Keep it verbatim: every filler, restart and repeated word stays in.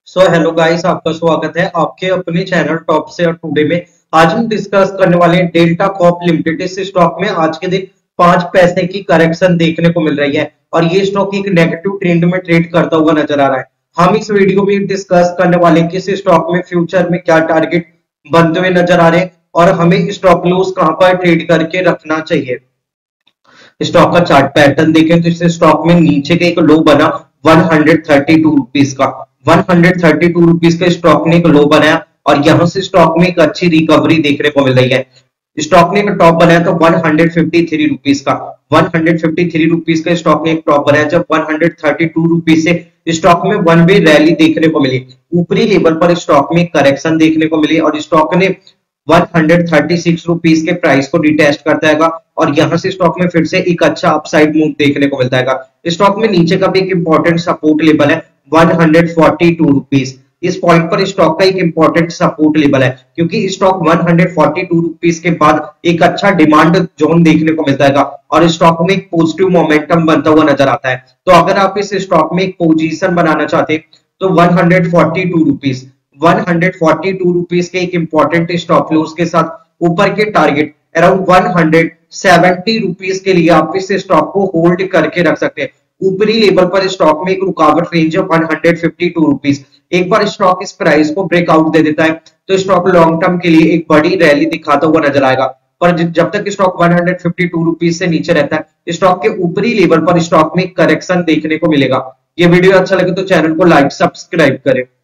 So hello guys, आपका स्वागत है आपके अपने चैनल टॉप से। और टुडे में आज हम डिस्कस करने वाले हैं डेल्टा कॉर्प लिमिटेड। इस स्टॉक में आज के दिन पांच पैसे की करेक्शन देखने को मिल रही है और ये स्टॉक एक नेगेटिव ट्रेंड में ट्रेड करता हुआ नजर आ रहा है। हम इस वीडियो में डिस्कस करने वाले हैं कि इस स्टॉक में फ्यूचर में क्या टारगेट बनते हुए नजर आ रहे हैं और हमें स्टॉप लॉस कहां पर ट्रेड करके रखना चाहिए। स्टॉक का चार्ट पैटर्न देखें तो इस स्टॉक में नीचे का एक लो बना one hundred thirty two rupees का one hundred thirty two rupees का स्टॉक ने एक लो बनाया और यहां से स्टॉक में एक अच्छी रिकवरी देखने को मिल रही है। स्टॉक ने एक टॉप बनाया था one hundred fifty three rupees का one hundred fifty three rupees का स्टॉक ने एक टॉप बनाया जब one hundred thirty two rupees से स्टॉक में वन वे रैली देखने को मिली। ऊपरी लेवल पर स्टॉक में करेक्शन देखने को मिली और स्टॉक ने one hundred thirty six rupees के प्राइस को रिटेस्ट करता है और यहां से स्टॉक में फिर से एक अच्छा अपसाइड मूव देखने को मिलता है। स्टॉक में नीचे का भी एक इंपॉर्टेंट सपोर्ट लेवल है one hundred forty two rupees. इस पॉइंट पर स्टॉक का एक इंपॉर्टेंट सपोर्ट लेवल है क्योंकि stock one hundred forty two rupees के बाद एक अच्छा डिमांड जोन देखने को मिलता है और स्टॉक में एक पॉजिटिव मोमेंटम बनता हुआ नजर आता है। तो अगर आप इस स्टॉक में एक पोजीशन बनाना चाहते हैं तो one hundred forty two rupees one hundred forty two rupees के एक इंपॉर्टेंट स्टॉप लॉस के साथ ऊपर के target around one hundred seventy rupees के लिए आप इस स्टॉक को होल्ड करके रख सकते हैं। ऊपरी लेवल पर स्टॉक में एक रुकावट रेंज है one hundred fifty two rupees. एक बार स्टॉक इस प्राइस को ब्रेकआउट दे देता है तो स्टॉक लॉन्ग टर्म के लिए एक बड़ी रैली दिखाता हुआ नजर आएगा, पर जब तक stock one hundred fifty two rupees से नीचे रहता है स्टॉक के ऊपरी लेवल पर स्टॉक में करेक्शन देखने को मिलेगा। ये वीडियो अच्छा लगे तो चैनल को लाइक सब्सक्राइब करें।